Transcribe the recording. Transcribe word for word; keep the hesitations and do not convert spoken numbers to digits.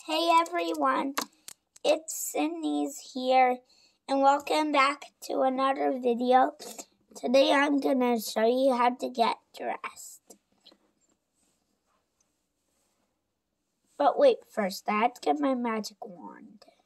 Hey everyone, it's Sydney's here, and welcome back to another video. Today I'm gonna show you how to get dressed. But wait, first I have to get my magic wand.